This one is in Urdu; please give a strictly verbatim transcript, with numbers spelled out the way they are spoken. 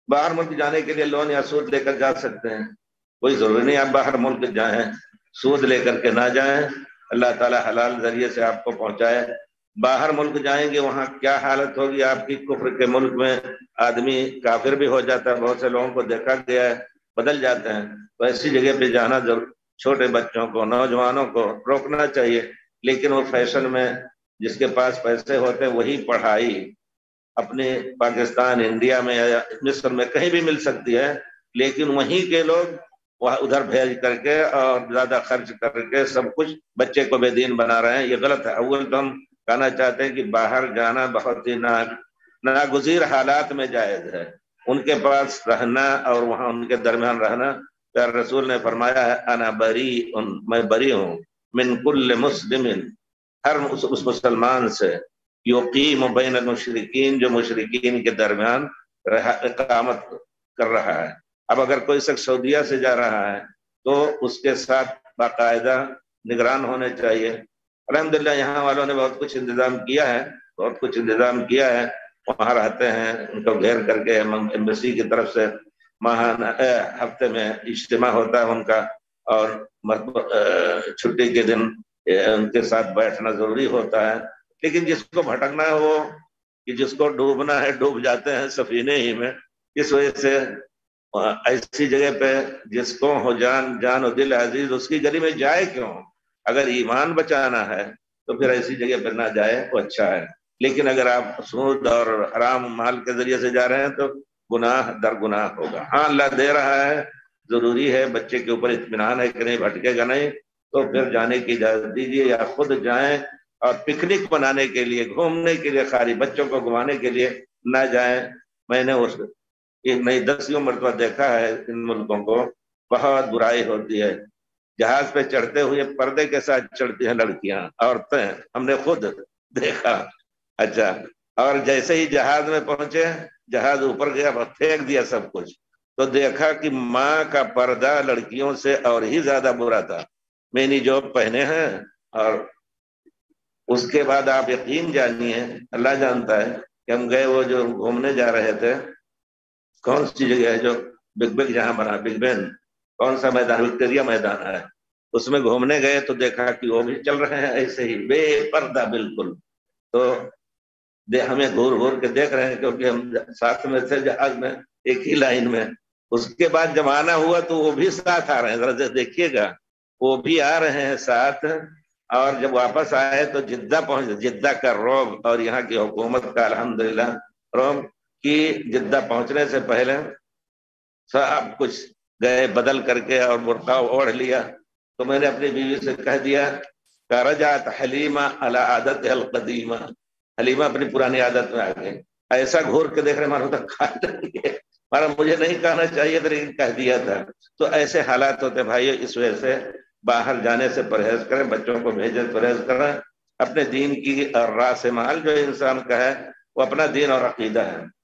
باہر ملک جانے کے لیے لون یا سود لے کر جا سکتے ہیں، کوئی ضروری نہیں آپ باہر ملک جائیں، سود لے کر کے نہ جائیں، اللہ تعالیٰ حلال ذریعے سے آپ کو پہنچائے۔ باہر ملک جائیں گے وہاں کیا حالت ہوگی آپ کی، کفر کے ملک میں آدمی کافر بھی ہو جاتا ہے، بہت سے لوگوں کو دیکھا گیا ہے بدل جاتے ہیں، تو ایسی جگہ پہ جانا ضرور، چھوٹے بچوں کو نوجوانوں کو روکنا چاہیے، لیکن وہ فیشن میں جس کے پاس پیسے ہوتے ہیں وہی پڑھائی اپنے پاکستان انڈیا میں یا مصر میں کہیں بھی مل سکتی ہے، لیکن وہیں کے لوگ وہ ادھر بھیج کر کے اور زیادہ خرچ کر کے سب کچھ بچے کو بے دین بنا رہے ہیں، یہ غلط ہے۔ اول تو ہم کہنا چاہتے ہیں کہ باہر جانا بہت ہی نا ناگزیر حالات میں جائز ہے، ان کے پاس رہنا اور وہاں ان کے درمیان رہنا، پیارے رسول نے فرمایا ہے انا بری میں بری ہوں من کل مسلم، ہر اس مسلمان سے یقیم بین المشرکین، جو مشرکین کے درمیان اقامت کر رہا ہے۔ اب اگر کوئی شخص سعودیہ سے جا رہا ہے تو اس کے ساتھ باقاعدہ نگران ہونے چاہیے۔ الحمدللہ یہاں والوں نے بہت کچھ انتظام کیا ہے، بہت کچھ انتظام کیا ہے، وہاں رہتے ہیں، ان کو گھیر کر کے ایمبیسی کی طرف سے ماہانہ ہفتے میں اجتماع ہوتا ہے ان کا، اور چھٹی کے دن ان کے ساتھ بیٹھنا ضروری ہوتا ہے۔ لیکن جس کو بھٹکنا ہے وہ، کہ جس کو ڈوبنا ہے ڈوب جاتے ہیں سفینے ہی میں، اس وجہ سے ایسی جگہ پہ جس کو ہو جان جان و دل عزیز اس کی گلی میں جائے کیوں؟ اگر ایمان بچانا ہے تو پھر ایسی جگہ پہ نہ جائے، وہ اچھا ہے۔ لیکن اگر آپ سود اور حرام مال کے ذریعے سے جا رہے ہیں تو گناہ در گناہ ہوگا۔ ہاں اللہ دے رہا ہے، ضروری ہے، بچے کے اوپر اطمینان ہے کہ نہیں بھٹکے گا نہیں، تو پھر جانے کی اجازت دیجیے، یا خود جائیں، اور پکنک منانے کے لیے، گھومنے کے لیے، خالی بچوں کو گھمانے کے لیے نہ جائیں۔ میں نے اس ایک نئی دسیوں مرتبہ دیکھا ہے ان ملکوں کو، بہت برائی ہوتی ہے، جہاز پہ چڑھتے ہوئے پردے کے ساتھ چڑھتی ہیں لڑکیاں، عورتیں، ہم نے خود دیکھا۔ اچھا، اور جیسے ہی جہاز میں پہنچے، جہاز اوپر گیا، پھینک دیا سب کچھ، تو دیکھا کہ ماں کا پردہ لڑکیوں سے اور ہی زیادہ برا تھا۔ مینی جوب پہنے ہیں، اور اس کے بعد آپ یقین جانیے، اللہ جانتا ہے کہ ہم گئے، وہ جو گھومنے جا رہے تھے، کون سی جگہ ہے جو بگ بگ جہاں بنا، بگ بین، کون سا میدان، وکٹوریا میدان ہے، اس میں گھومنے گئے تو دیکھا کہ وہ بھی چل رہے ہیں ایسے ہی بے پردہ بالکل، تو ہمیں گھور گھور کے دیکھ رہے ہیں کیونکہ ہم ساتھ میں تھے جہاز میں، ایک ہی لائن میں۔ اس کے بعد جب آنا ہوا تو وہ بھی ساتھ آ رہے ہیں، ذرا دیکھیے گا، وہ بھی آ رہے ہیں ساتھ، اور جب واپس آئے تو جدہ پہنچ، جدہ کا روب اور یہاں کی حکومت کا الحمدللہ روب کی، جدہ پہنچنے سے پہلے سب کچھ گئے بدل کر کے اور برقع اوڑھ لیا، تو میں نے اپنی بیوی سے کہہ دیا کہ رجعت حلیمہ علی عادت القدیمہ، حلیمہ اپنی پرانی عادت میں آ گئی۔ ایسا گھور کے دیکھ رہے مارا ہوتا مارا مجھے نہیں کہنا چاہیے تھا لیکن کہہ دیا تھا۔ تو ایسے حالات ہوتے بھائیو، اس وجہ سے باہر جانے سے پرہیز کریں، بچوں کو بھیجیں پرہیز کریں، اپنے دین کی اور راس مال جو انسان کا ہے وہ اپنا دین اور عقیدہ ہے۔